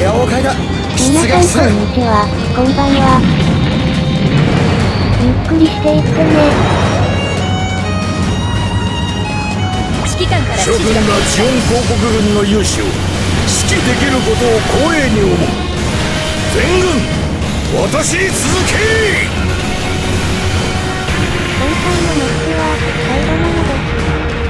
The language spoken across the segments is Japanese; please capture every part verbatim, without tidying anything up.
了解だ。 皆さんこんにちは、こんばんは。ゆっくりしていってね。 指揮官から諸君がジオン公国軍の勇姿を指揮できることを光栄に思う。全軍私に続け。 今回のマッチは最後なのです。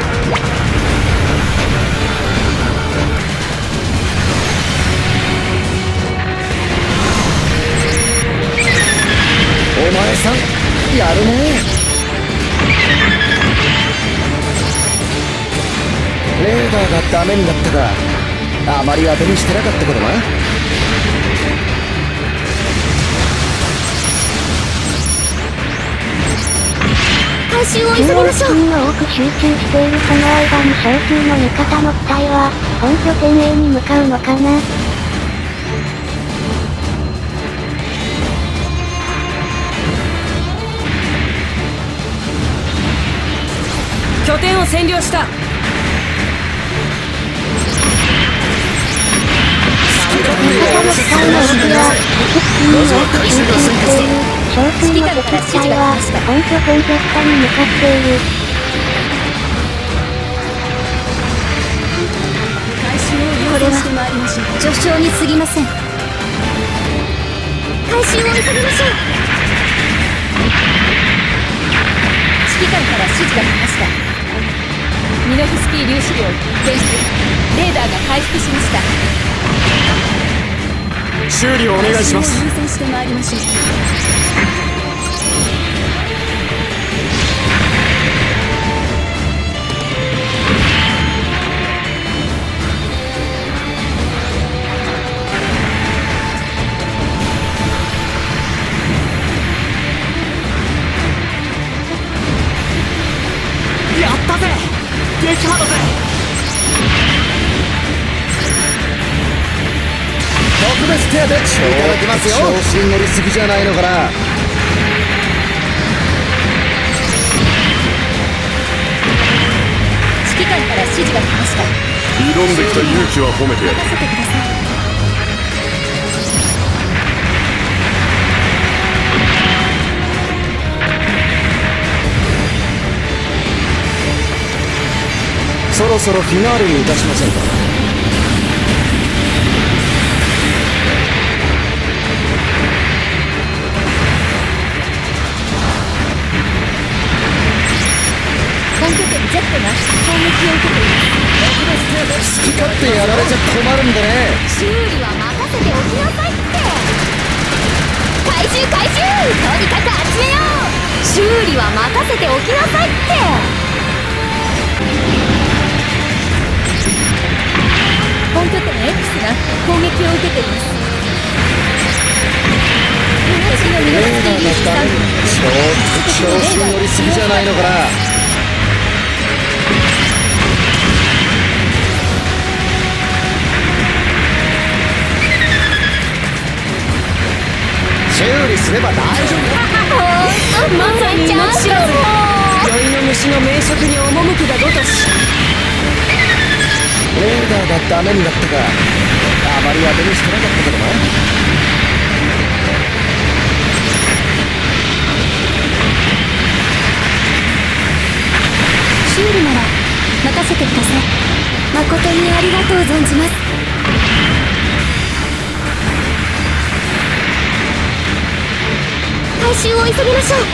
お前さんやるね。レーダーがダメになったか。あまり当てにしてなかったけどな。 回収を急ぎ中央ましょう。 付近が多く集中しているその間に小級の味方の機体は本拠点 A に向かうのかな。 拠点を占領した。 味方の機体の動きは敵付近に多く集中している小級の敵機体は本拠点ジェッタに向かっている。 これは序章に過ぎません。回収を急ぎましょう。指揮官から指示が来ました。ミノフスキー粒子量減衰。レーダーが回復しました。 修理をお願いします。 優先してまいりましょう。 やったぜ。撃破だぜ。 特別手当ていただきますよ。調子に乗りすぎじゃないのかな。 指揮官から指示が来ました。 挑んできた勇気は褒めてやる。 任せてください。 そろそろフィナーレにいたしませんか。 本拠点ジェットが攻撃を受けています。 好き勝手やられちゃ困るんでね。 修理は任せておきなさいって。回収回収、とにかく集めよう。修理は任せておきなさいって。本拠点 X が攻撃を受けています。敵のミノフスキー粒子さん、 ちょっと調子に乗りすぎじゃないのかな。修理すれば大丈夫。 まさに命知らず。 酔いの虫の名職に赴くがごとし。 レーダーがダメになったか。あまり当てにしてなかったけどな。 修理なら任せてください。誠にありがとう存じます。回収を急ぎましょう。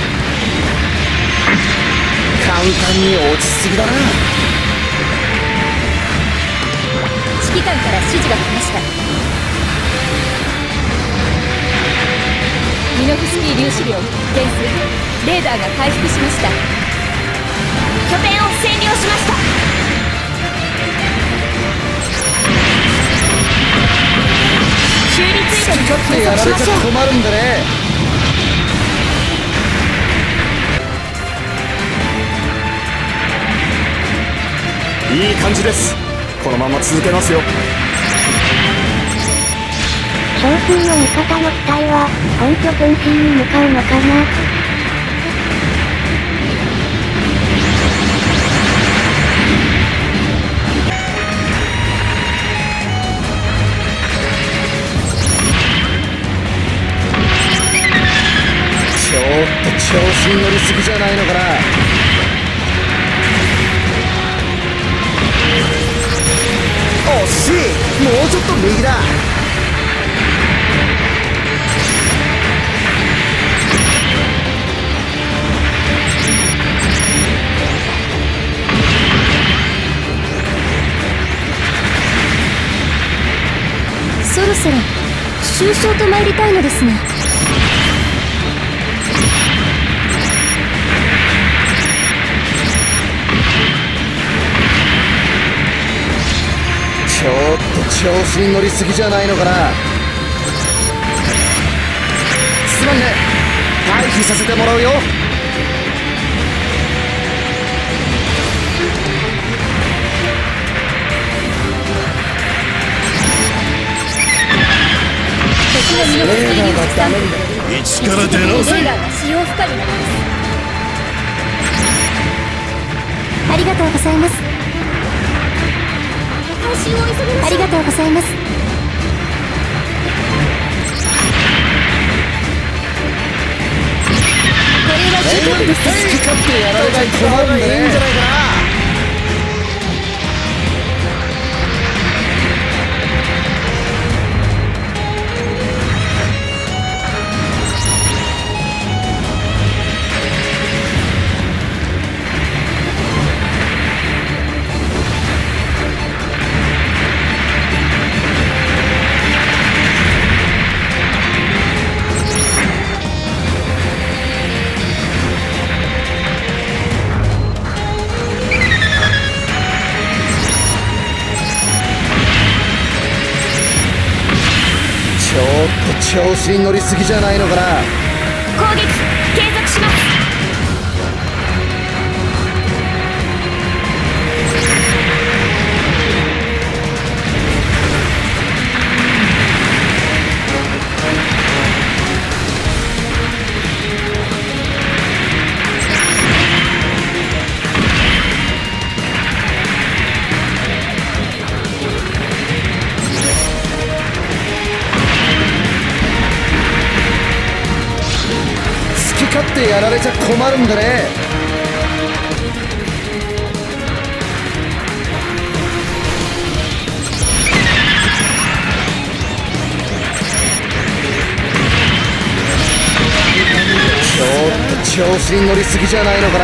簡単に落ちすぎだな。 指揮官から指示が来ました。ミノフスキー粒子量減衰。レーダーが回復しました。拠点を占領しました。修理ついて好き勝手やられちゃ困るんでね。 いい感じです。このまま続けますよ。 小級の味方の機体は本拠点 C に向かうのかな。 調子に乗りすぎじゃないのかな。惜しい、もうちょっと右だ。 そろそろ終章と参りたいのですね。 ちょっと調子に乗りすぎじゃないのかな。すまんね、退避させてもらうよ。 敵の身のレーダーがダメだ。 一から出直せ。 レーダーが使用不可になります。ありがとうございます。回収を急ぎましょう。ありがとうございます。これは事件です。 好き勝手やられないと困るんでいいんじゃないかな。ちょっと調子に乗りすぎじゃないのかな。 攻撃継続します。 好き勝手やられちゃ困るんだね。ちょっと調子に乗りすぎじゃないのかな。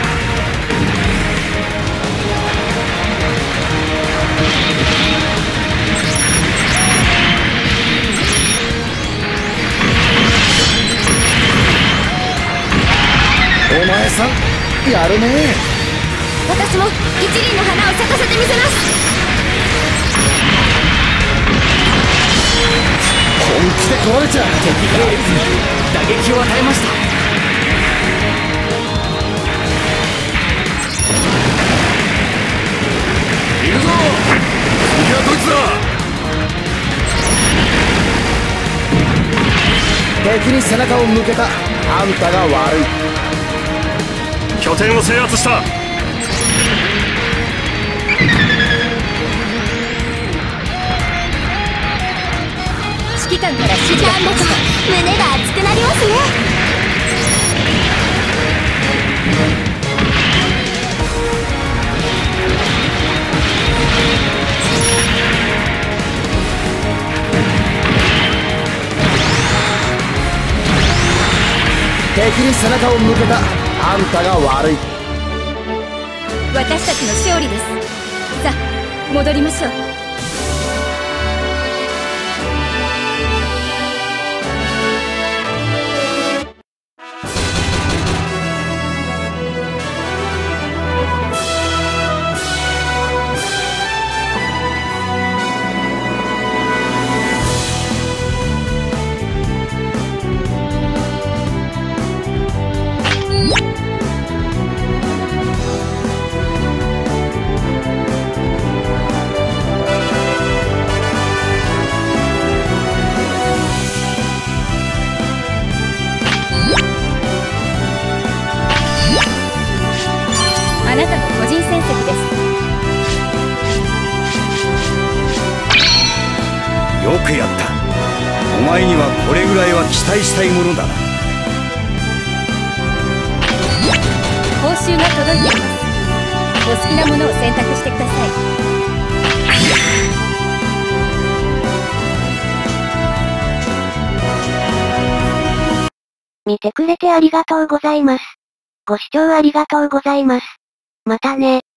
お前さんやるね。 私も一輪の花を咲かせてみせます。 本気で壊れちゃう。 敵系列に打撃を与えました。 行くぞ。次はどいつだ。 敵に背中を向けたあんたが悪い。 拠点を制圧した。 指揮官から指示が来ました。胸が熱くなりますね。 敵に背中を向けたあんたが悪い。 私たちの勝利です。さあ戻りましょう。あなたの個人戦績です。 よくやった。お前にはこれぐらいは期待したいものだな。 集が届いています。お好きなものを選択してください。 見てくれてありがとうございます。ご視聴ありがとうございます。またね。